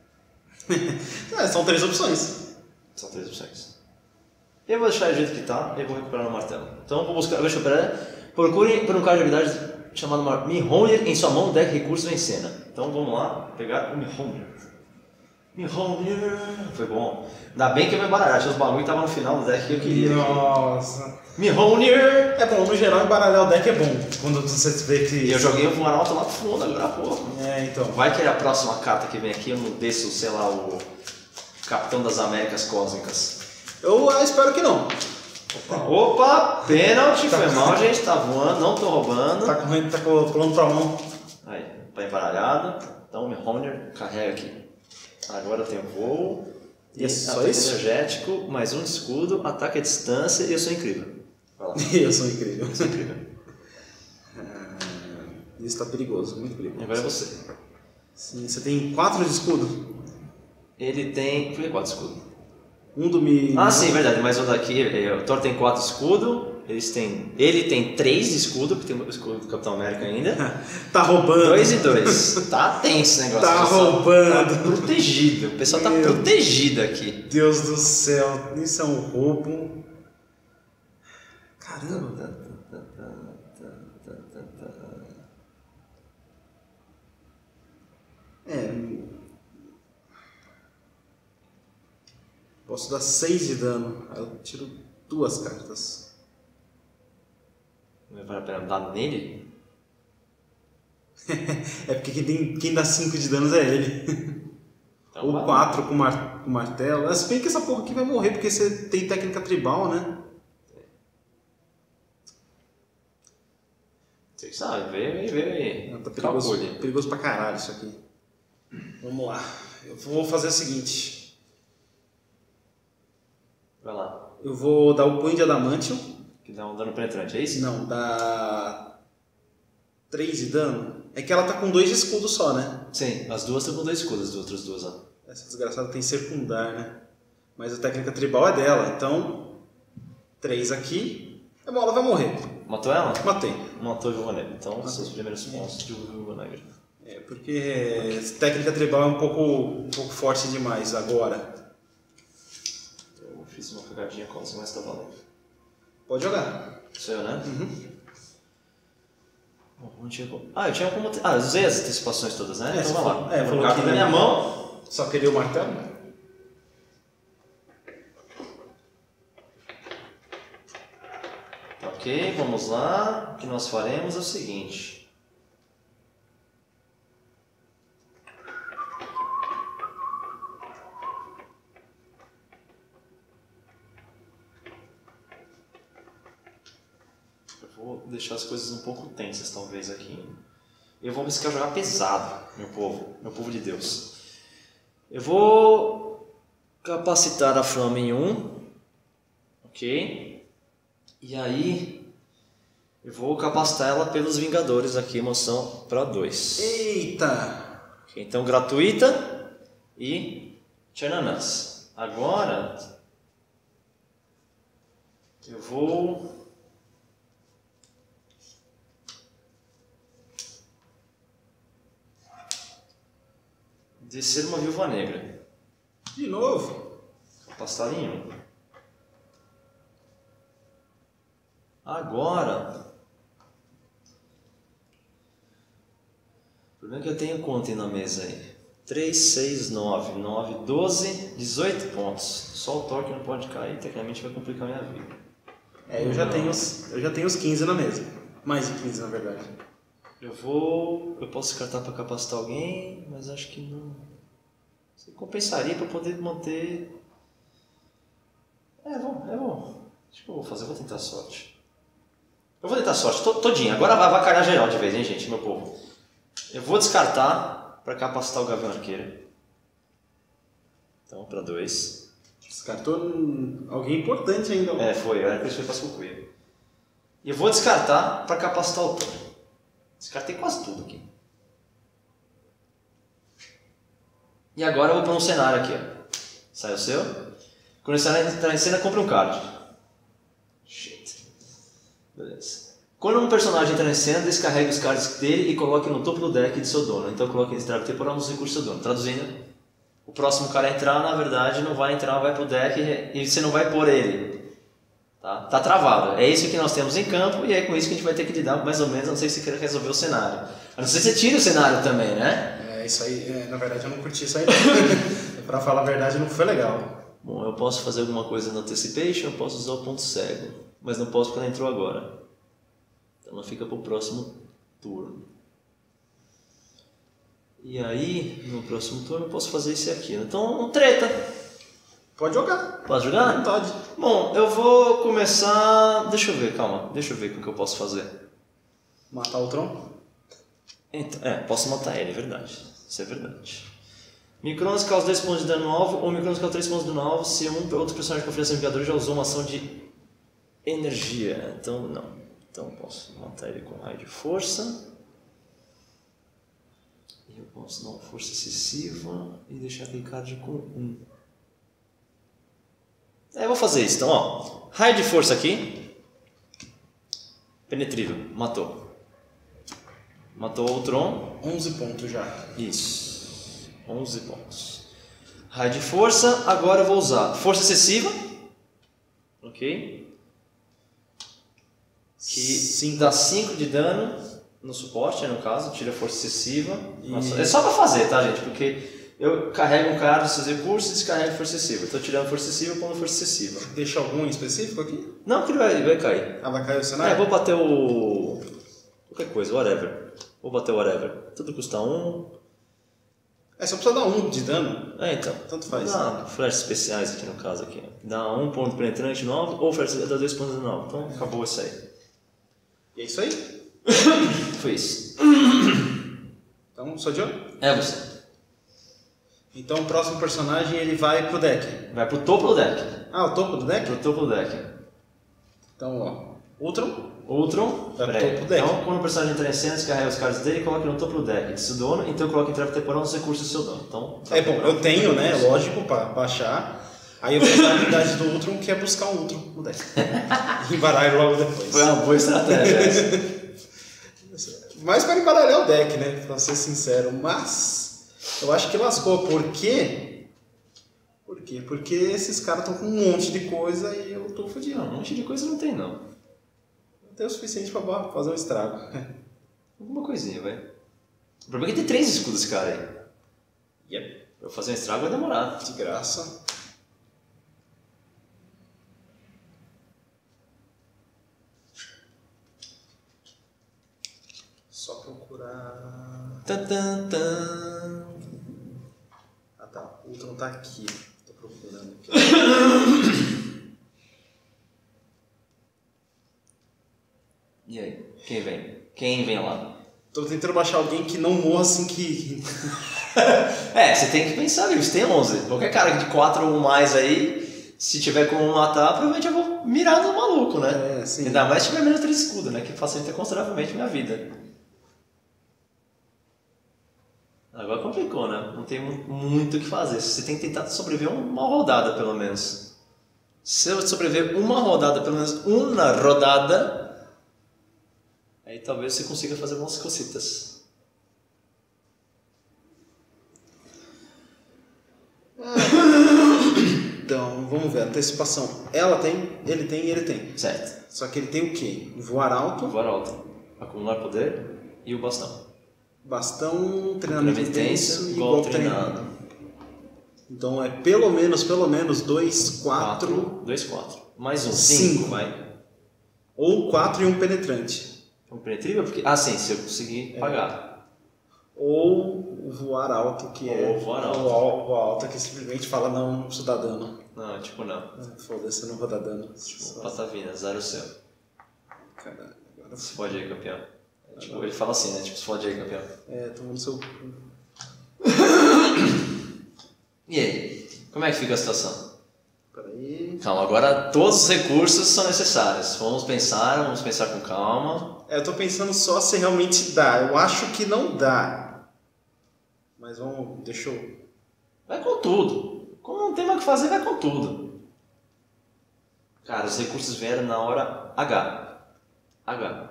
São 3 opções. São 3 opções. Eu vou deixar ele do jeito que tá e vou recuperar o meu martelo. Então eu vou buscar, deixa eu ver, procure por um card de habilidade chamado Mjolnir em sua mão, deck recursos em cena. Então vamos lá, pegar o Mjolnir. Mjolnir, foi bom. Ainda bem que eu me embaralhar, tinha os bagulho que estavam no final do deck que eu queria. Nossa. Mjolnir! É bom, no geral embaralhar o deck é bom. Quando você vê que... E eu joguei o voar alto lá pro fundo agora há pouco. Então. Vai que é a próxima carta que vem aqui, eu não desço, sei lá, o Capitão das Américas Cósmicas. Eu espero que não. Opa, pênalti, foi mal, gente, tá voando, não tô roubando. Tá correndo, tá pulando pra mão. Aí, tá embaralhado. Então o Mjolnir carrega aqui. Agora tem o voo. E Só ataque isso? energético, mais um de escudo, ataque à distância e eu sou incrível. Vai lá. Eu sou incrível. Eu sou incrível. Isso tá perigoso, muito perigoso. Agora é você. Sim, você tem 4 de escudo? Ele tem. Por que 4 escudo? Um do Mi. Ah, sim, verdade. Mas o daqui, o Thor tem 4 escudo. Ele tem 3 de escudo, porque tem o escudo do Capitão América ainda. Tá roubando. 2 e 2. Tá tenso esse negócio. Tá pessoal. roubando. Tá protegido. O pessoal tá protegido aqui. Deus do céu, isso é um roubo. Caramba. Posso dar 6 de dano. Aí eu tiro 2 cartas. Não vale a pena dar nele? É porque quem dá 5 de danos é ele. Então, Ou vai. 4 com martelo. Se bem que essa porra aqui vai morrer, porque você tem técnica tribal, né? Vocês sabem, veio aí. Tá perigoso, Calcule. perigoso pra caralho isso aqui. Vamos lá. Eu vou fazer o seguinte. Vai lá. Eu vou dar o punho de adamantium. Que dá um dano penetrante, é isso? Não, dá 3 de dano. É que ela tá com 2 de escudo só, né? Sim, as duas estão com 2 escudos, as outras duas, ó. Essa desgraçada tem circundar, né? Mas a técnica tribal é dela, então 3 aqui. A bola vai morrer. Matou ela? Matei. Matou a Viúva Negra. Então, seus primeiros pontos de Viúva Negra. É, porque técnica tribal é um pouco forte demais agora. Eu fiz uma pegadinha com você, mas tá valendo. Pode jogar. Sou eu, né? Uhum. Bom, não tinha como... eu tinha como... eu usei as antecipações todas, né? É, Então você vamos falou- lá. é, Vou falou colocar que na minha não- mão. Só queria o martelo? Tá ok, vamos lá. O que nós faremos é o seguinte. Eu vou deixar as coisas um pouco tensas, talvez, aqui. Eu vou arriscar jogar pesado, meu povo de Deus. Eu vou capacitar a Flama em 1, ok? E aí, eu vou capacitar ela pelos Vingadores aqui, emoção para 2. Eita! Ok, então, gratuita e tchananãs. Agora, eu vou... descer uma Viúva Negra. De novo? Capacitar em 1. Agora, o problema é que eu tenho quanto aí na mesa aí? 3, 6, 9, 9, 12, 18 pontos. Só o Thor que não pode cair, tecnicamente vai complicar a minha vida. Eu já tenho os 15 na mesa. Mais de 15, na verdade. Eu posso descartar para capacitar alguém, mas acho que não. Você compensaria para poder manter. É bom. Acho que eu vou fazer, eu vou tentar sorte. Eu vou tentar sorte todinha. Agora vai calhar geral de vez, hein, gente, meu povo. Eu vou descartar para capacitar o Gavião Arqueiro. Então, para 2. Descartou alguém importante ainda. Foi. Era que isso foi para Sucuia. E eu vou descartar para capacitar o Thor. Descartei quase tudo aqui. E agora eu vou para um cenário aqui. Ó. Sai o seu. Quando o cenário entrar em cena, compra um card. Shit. Beleza. Quando um personagem entra em cena, descarregue os cards dele e coloque no topo do deck de seu dono. Então coloque esse estrago temporal nos recursos do seu dono. Traduzindo, o próximo cara a entrar, na verdade, não vai entrar, vai pro deck e você não vai pôr ele. Tá travado. É isso que nós temos em campo e é com isso que a gente vai ter que lidar mais ou menos, a não ser que você queira resolver o cenário. A não ser que você tire o cenário também, né? Isso aí, na verdade eu não curti isso aí. Pra falar a verdade, não foi legal. Bom, eu posso fazer alguma coisa no Anticipation, eu posso usar o ponto cego, mas não posso porque ela entrou agora. Então ela fica pro próximo turno. E aí, no próximo turno eu posso fazer isso aqui. Então, treta. Pode jogar. Posso jogar? Vontade. Bom, eu vou começar... Deixa eu ver, calma. Deixa eu ver o que eu posso fazer. Matar o Tron? Então, posso matar ele, é verdade. Isso é verdade. Micro-ondas causa 2 pontos de dano no alvo, ou micro-ondas causa 3 pontos de dano no alvo se outro personagem de confiança do Vingador já usou uma ação de energia. Então, não. Então, eu posso matar ele com raio de força. E eu posso dar uma força excessiva e deixar aquele card com 1. Eu vou fazer isso. Então, ó. Raio de força aqui. Penetrível. Matou. Matou o Tron. 11 pontos já. Isso. 11 pontos. Raio de força. Agora eu vou usar força excessiva. Ok. Que dá 5 de dano no suporte, no caso. Tira força excessiva. Nossa, é só pra fazer, tá, gente? Porque eu carrego um card dos seus recursos e descarrego força excessiva. Estou tirando força excessiva e pondo força excessiva. Deixa algum em específico aqui? Não, que ele vai cair. Ah, vai cair o cenário? Vou bater o... qualquer coisa, whatever. Vou bater o whatever. Tudo custa 1. Só precisa dar 1 de dano. Então. Tanto faz. Dá flashes especiais aqui no caso. Aqui. Dá 1 ponto penetrante novo ou flash dá 2 pontos de novo. Então acabou isso aí. E é isso aí? Foi isso. Então, só de olho? É você. Então o próximo personagem ele vai pro deck. Vai pro topo do deck. Ah, o topo do deck? Pro topo do deck. Então, ó. Ultron. Ultron. Vai pro topo do deck. Então, quando o personagem entra em cena, descarrega os cards dele e coloca no topo do deck de seu dono. Então coloca em trava temporal nos recursos do seu dono. Então, Bom, eu tenho, né? Lógico, pra baixar. Aí eu vou usar a habilidade do Ultron, que é buscar um Ultron no deck. E embaralho logo depois. Foi uma boa estratégia essa. Mais para embaralhar o deck, né? Pra ser sincero. Mas eu acho que lascou. Por quê? Por quê? Porque esses caras estão com um monte de coisa e eu tô fodido. Não, um monte de coisa não tem, não. Não tem o suficiente pra fazer um estrago. Alguma coisinha, velho. O problema é que tem 3 escudos esse cara aí. Yep. Pra eu fazer um estrago vai demorar. De graça. Só procurar... Tan. Ah tá, o Ultron tá aqui. Tô procurando aqui. E aí? Quem vem? Quem vem lá? Tô tentando baixar alguém que não morra assim que... Você tem que pensar, amigo. Você tem 11. Qualquer cara de 4 ou mais aí, se tiver como matar, provavelmente eu vou mirar no maluco, né? Sim. Ainda mais se tiver menos 3 escudos, né? Que facilita consideravelmente minha vida. Agora complicou, né? Não tem muito o que fazer. Você tem que tentar sobreviver uma rodada, pelo menos. Se eu sobreviver uma rodada, pelo menos uma rodada, aí talvez você consiga fazer algumas cositas. Então, vamos ver. Antecipação. Ela tem, ele tem e ele tem. Certo. Só que ele tem o quê? Voar alto. Voar alto. Acumular poder e o bastão. Bastão, treinamento intenso e golpe treinado. Então é pelo menos 2, 4... 2, 4. Mais um, 5, vai. Ou 4 e um penetrante. Um penetrível? Porque... se eu conseguir pagar. Ou o voar alto, que Ou voar alto. O voar alto que simplesmente fala, não preciso dar dano. Não, tipo não. Foda-se, eu não vou dar dano. Tipo, patavina, 0 seu. Caralho, agora... Se fode aí, campeão. Tipo, ele fala assim, né? Tipo, se fode aí, campeão. Tomando seu... E aí? Como é que fica a situação? Peraí... Calma, agora todos os recursos são necessários. Vamos pensar com calma. Eu tô pensando só se realmente dá. Eu acho que não dá. Mas vamos... Deixa eu... Vai com tudo. Como não tem mais o que fazer, vai com tudo. Cara, os recursos vieram na hora H.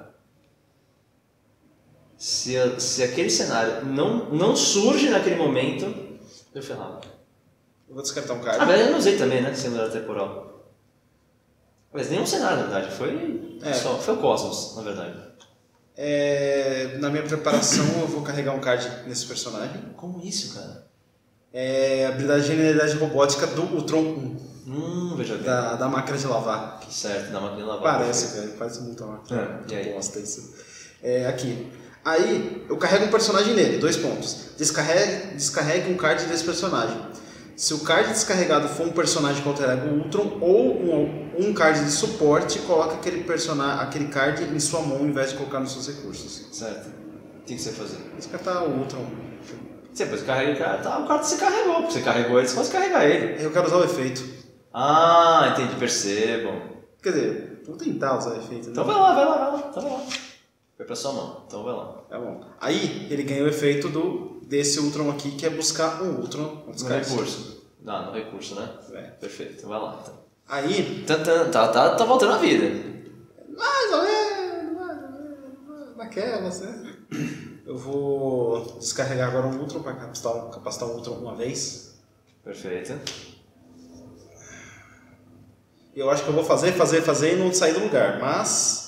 Se aquele cenário não surge naquele momento, eu ferrava. Eu vou descartar um card. Mas eu não usei também, né? Cenário temporal. Mas nenhum cenário, na verdade. Foi o Cosmos, na verdade. Na minha preparação, eu vou carregar um card nesse personagem. Como isso, cara? Habilidade de genialidade robótica do Ultron 1. Veja bem. Da máquina de lavar. Certo, da máquina de lavar. Parece, velho. Parece muito a máquina. E aí? Bosta isso. Aqui. Aí, eu carrego um personagem nele, 2 pontos. Descarregue um card desse personagem. Se o card descarregado for um personagem com alter ego Ultron ou um card de suporte, coloca aquele card em sua mão ao invés de colocar nos seus recursos. Certo. O que você vai fazer? Descartar o Ultron. Você depois carrega o cara, o cara se carregou. Você carregou ele, você pode carregar ele. Eu quero usar o efeito. Ah, entendi, percebam. Quer dizer, vou tentar usar o efeito. Então vai lá. Então vai lá. Foi pra sua mão, então vai lá. Tá bom. Aí ele ganha o efeito desse Ultron aqui, que é buscar um Ultron. No recurso. No recurso, né? É. Perfeito, então vai lá. Então. Aí... Tá voltando a vida. Mais ou menos. Naquelas, né? Eu vou descarregar agora um Ultron para capacitar um Ultron uma vez. Perfeito. Eu acho que eu vou fazer e não sair do lugar, mas...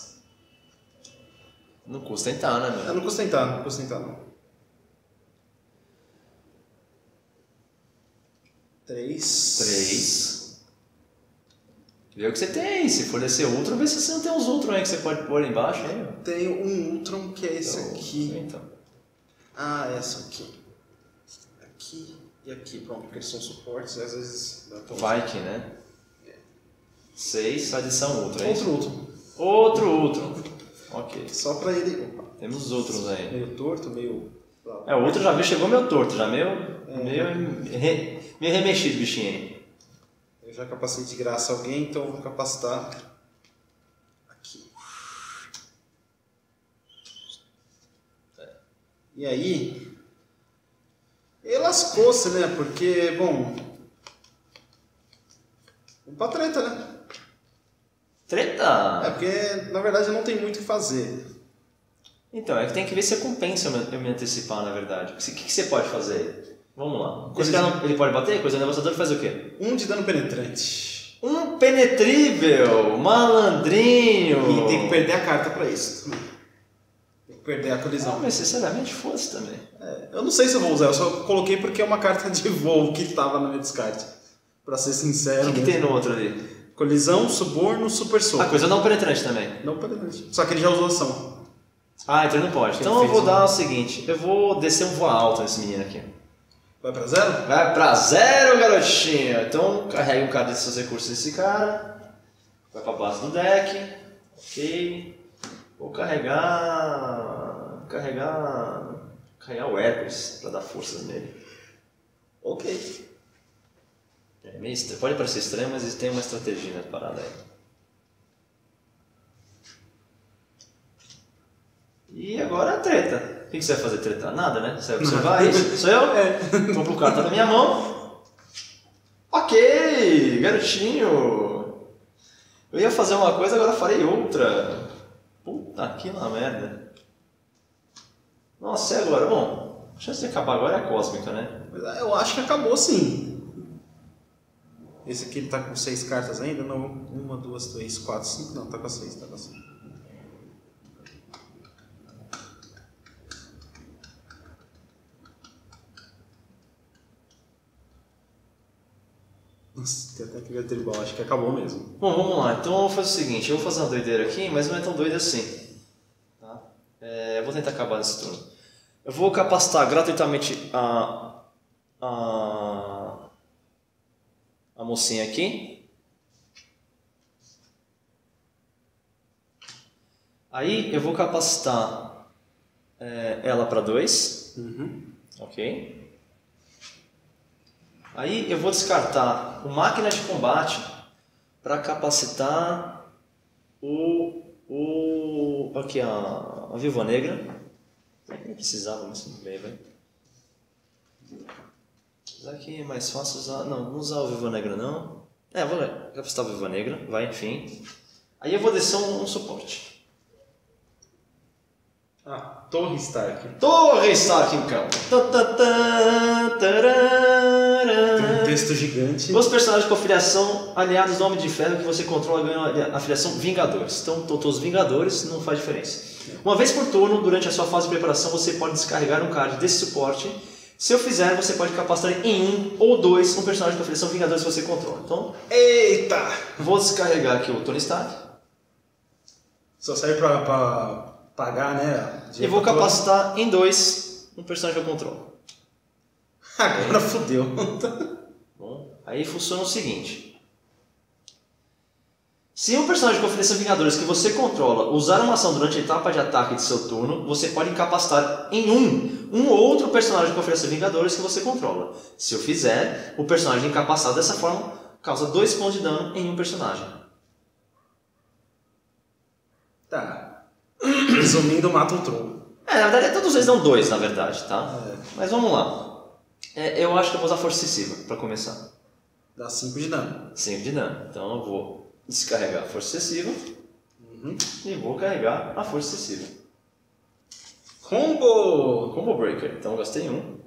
Não custa tentar, né, meu? Não custa tentar, não. 3. Vê o que você tem. Se for descer Ultron, vê se você não tem uns Ultron aí que você pode pôr embaixo. Aí, ó. Tenho um Ultron que é esse aqui. Então. Ah, essa aqui. Aqui e aqui, pronto, porque eles são suportes, às vezes... Viking, né? 6, sai adição Ultron. Outro Ultron. Ok. Só pra ele... Opa. Temos os outros aí. Meio torto, meio... O outro já chegou meio torto, já meio remexido, bichinho aí. Eu já capacitei de graça alguém, então eu vou capacitar aqui. E aí... Ele lascou-se, né? Porque, bom... Vamos pra treta, né? Treta? É, porque, na verdade, não tem muito o que fazer. Então, é que tem que ver se compensa eu me antecipar, na verdade. O que você pode fazer? Vamos lá. Ele pode bater? Coisa devastadora faz o quê? 1 de dano penetrante. Um penetrível! Malandrinho! E tem que perder a carta pra isso. Tem que perder a colisão. Não, mas sinceramente fosse também. É, eu não sei se eu vou usar, eu só coloquei porque é uma carta de voo que estava no meu descarte. Pra ser sincero. O que tem no outro ali? Colisão, suborno, super soco. Coisa não penetrante também. Não penetrante. Só que ele já usou ação. Ah, então ele não pode. Então eu vou dar o seguinte, eu vou descer um voar alto nesse menino aqui. Vai pra 0? Vai pra 0, garotinho! Então carrega um cara desses seus recursos desse cara. Vai pra base do deck. Ok. Vou carregar o Hércules pra dar forças nele. Ok. Pode parecer estranho, mas tem uma estratégia na parada aí. E agora a treta. O que você vai fazer? Tretar? Nada, né? Você vai observar isso? Sou eu? Então pro cara tá na minha mão. Ok, garotinho. Eu ia fazer uma coisa, agora farei outra. Puta que uma merda. Nossa, e agora? Bom, a chance de acabar agora é cósmica, né? Eu acho que acabou sim. Esse aqui ele tá com 6 cartas ainda? Não, 1, 2, 3, 4, 5. Não, tá com 6, tá com 6. Nossa, tem até que ver tribal, acho que acabou mesmo. Bom, vamos lá. Então eu vou fazer o seguinte, eu vou fazer uma doideira aqui, mas não é tão doida assim. Tá? Eu vou tentar acabar nesse turno. Eu vou capacitar gratuitamente a mocinha aqui. Aí eu vou capacitar ela para 2. Ok. Aí eu vou descartar o máquina de combate para capacitar aqui a Viúva Negra. Nem precisava, mas tudo bem, vai. Isso aqui é mais fácil usar. Não usar o Viúva Negra não. Vou capacitar a Viúva Negra, vai, enfim. Aí eu vou descer um suporte. Torre Stark. Torre Stark em campo. Tem um texto gigante. Os personagens com afiliação aliados do Homem de Ferro que você controla ganham a afiliação Vingadores. Então, todos os Vingadores não faz diferença. Uma vez por turno, durante a sua fase de preparação, você pode descarregar um card desse suporte. Se eu fizer, você pode capacitar em 1 ou 2 um personagem com afiliação Vingadores que você controla. Então, eita! Vou descarregar aqui o Tony Stark. Só serve pra pagar, né? E vou capacitar em 2 um personagem que eu controlo. Agora fodeu. Bom, aí funciona o seguinte. Se um personagem de Conferência Vingadores que você controla usar uma ação durante a etapa de ataque de seu turno, você pode incapacitar em um outro personagem de Conferência Vingadores que você controla. Se eu fizer, o personagem incapacitado dessa forma causa 2 pontos de dano em um personagem. Tá. Resumindo, mata o Tron. Na verdade, todos eles dão 2, na verdade, tá? Mas vamos lá. Eu acho que eu vou usar Força Excessiva para começar. Dá 5 de dano. 5 de dano. Então eu vou descarregar a Força Excessiva e vou carregar a Força Excessiva. Combo Breaker. Então eu gastei 1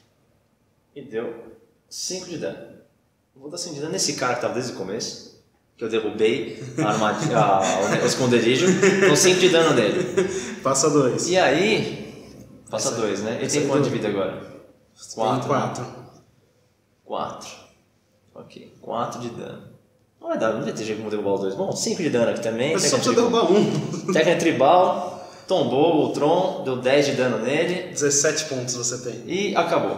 e deu 5 de dano. Vou dar 5 de dano nesse cara que estava desde o começo, que eu derrubei o esconderijo. Então 5 de dano nele. Passa 2. E aí... Passa 2, né? Ele tem quanto de vida agora? 4. 4. Ok, 4 de dano. Não vai ter jeito como derrubar os dois. Bom, 5 de dano aqui também. Mas só precisa derrubar um. Técnica tribal, tombou o Tron, deu 10 de dano nele. 17 pontos você tem. E acabou.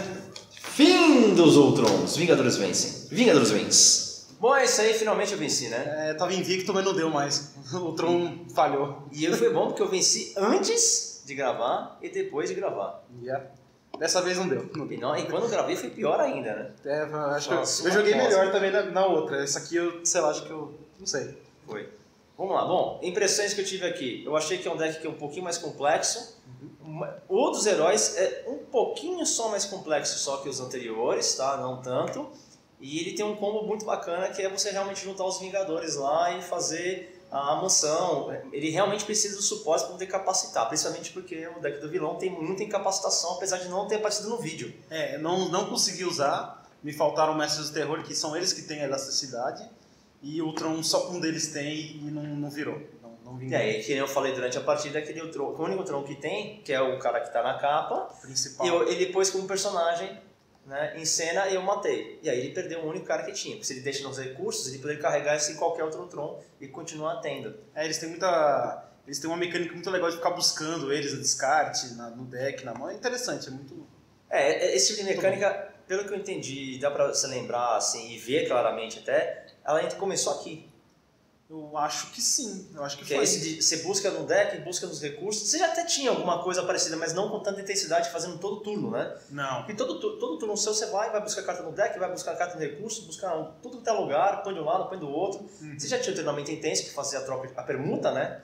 Fim dos Ultrons. Vingadores vencem. Vingadores vence. Bom, é isso aí, finalmente eu venci, né? Tava invicto, mas não deu mais. O Tron falhou. E foi bom porque eu venci antes de gravar e depois de gravar. Dessa vez não deu. E quando eu gravei foi pior ainda, né? Acho que eu joguei melhor também na outra. Essa aqui eu, sei lá, acho que eu não sei. Foi. Vamos lá. Bom, impressões que eu tive aqui. Eu achei que é um deck que é um pouquinho mais complexo. O dos heróis é um pouquinho só mais complexo só que os anteriores, tá? Não tanto. E ele tem um combo muito bacana que é você realmente juntar os Vingadores lá e fazer a mansão. Ele realmente precisa do suporte para poder capacitar, principalmente porque o deck do vilão tem muita incapacitação, apesar de não ter aparecido no vídeo. Não consegui usar, me faltaram Mestres do Terror, que são eles que têm a elasticidade, e o Tron só um deles tem e não virou. Não vingou. E que eu falei durante a partida, o único Tron que tem, que é o cara que está na capa, principal. Ele pôs como personagem, né, em cena e eu matei. E aí ele perdeu o único cara que tinha. Porque se ele deixa nos recursos, ele poderia carregar isso em qualquer outro Tron e continuar tendo. Eles têm uma mecânica muito legal de ficar buscando eles no descarte, no deck, na mão. É interessante, é muito... Esse tipo de mecânica, pelo que eu entendi, dá pra se lembrar assim, e ver claramente até, ela começou aqui. Eu acho que sim, que é esse de você busca no deck, busca nos recursos. Você já até tinha alguma coisa parecida, mas não com tanta intensidade, fazendo todo turno, né? Não. Porque todo turno seu você vai buscar carta no deck, vai buscar carta no recurso, buscar tudo que tá lugar, põe de um lado, põe do outro. Você já tinha o treinamento intenso que fazia a permuta, né?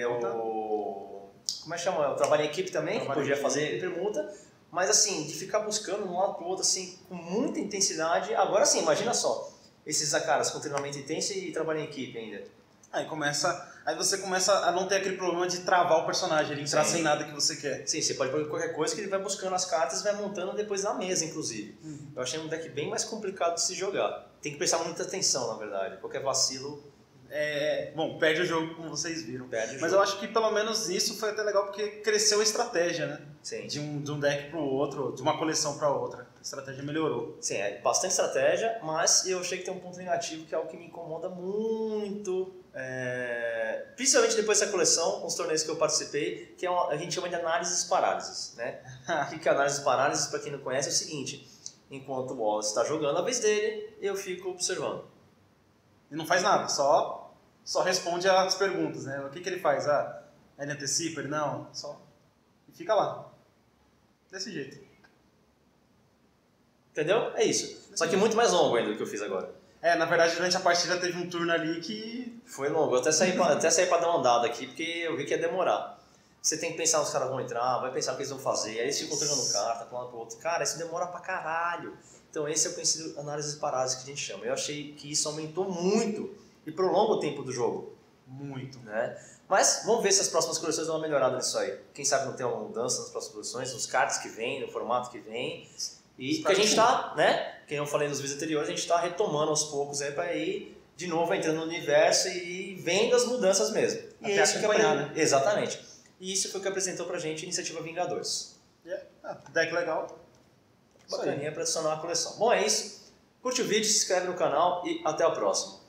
Como é que chama? Eu trabalho em equipe também, que podia fazer permuta. Mas assim, de ficar buscando de um lado pro outro, assim, com muita intensidade. Agora sim, imagina só. Esses caras com treinamento intenso e trabalham em equipe ainda. Aí você começa a não ter aquele problema de travar o personagem, ele entrar sem nada que você quer. Sim, você pode pôr qualquer coisa que ele vai buscando as cartas e vai montando depois na mesa, inclusive. Eu achei um deck bem mais complicado de se jogar. Tem que prestar muita atenção, na verdade. Qualquer vacilo... Bom, perde o jogo, como vocês viram. Mas eu acho que pelo menos isso foi até legal porque cresceu a estratégia, né? Sim. De um deck pro outro, de uma coleção pra outra. A estratégia melhorou. Sim, bastante estratégia, mas eu achei que tem um ponto negativo que é algo que me incomoda muito. Principalmente depois dessa coleção, com os torneios que eu participei, que a gente chama de análises parálises, né? O que é análises parálises, para quem não conhece, é o seguinte: enquanto o Wallace está jogando a vez dele, eu fico observando. E não faz nada, só responde às perguntas, né? O que ele faz? Ele antecipa, ele não, só... E fica lá. Desse jeito. Entendeu? É isso. Só que muito mais longo ainda do que eu fiz agora. Na verdade, durante a partida teve um turno ali que... Foi longo. Eu até saí pra dar uma andada aqui, porque eu vi que ia demorar. Você tem que pensar, os caras vão entrar, vai pensar o que eles vão fazer, aí eles ficam trocando carta pra um lado pro outro. Cara, isso demora pra caralho. Então esse é o conhecido análises parásitas que a gente chama. Eu achei que isso aumentou muito e prolonga o tempo do jogo. Muito. Né? Mas vamos ver se as próximas coleções dão uma melhorada nisso aí. Quem sabe não tem uma mudança nas próximas coleções, nos cards que vêm, no formato que vem. E que a gente tá, né? Quem eu falei nos vídeos anteriores, a gente tá retomando aos poucos aí pra ir de novo entrando no universo e vendo as mudanças mesmo. E até acompanhar, né? Exatamente. E isso foi o que apresentou pra gente a Iniciativa Vingadores. Deck legal. Bacaninha para adicionar a coleção. Bom, é isso. Curte o vídeo, se inscreve no canal e até a próxima.